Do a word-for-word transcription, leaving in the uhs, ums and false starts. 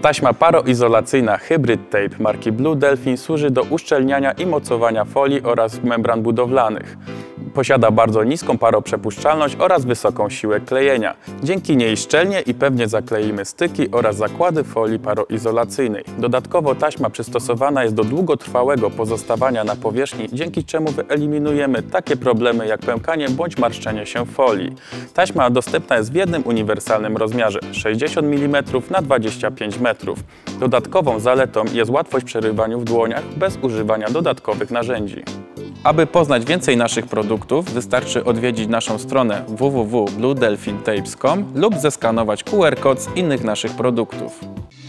Taśma paroizolacyjna Hybrid Tape marki Blue Delfin służy do uszczelniania i mocowania folii oraz membran budowlanych. Posiada bardzo niską paroprzepuszczalność oraz wysoką siłę klejenia. Dzięki niej szczelnie i pewnie zakleimy styki oraz zakłady folii paroizolacyjnej. Dodatkowo taśma przystosowana jest do długotrwałego pozostawania na powierzchni, dzięki czemu wyeliminujemy takie problemy jak pękanie bądź marszczenie się folii. Taśma dostępna jest w jednym uniwersalnym rozmiarze sześćdziesiąt milimetrów na dwadzieścia pięć metrów. Dodatkową zaletą jest łatwość przerywania w dłoniach bez używania dodatkowych narzędzi. Aby poznać więcej naszych produktów, wystarczy odwiedzić naszą stronę w w w kropka blue delfin tapes kropka com lub zeskanować Q R kod z innych naszych produktów.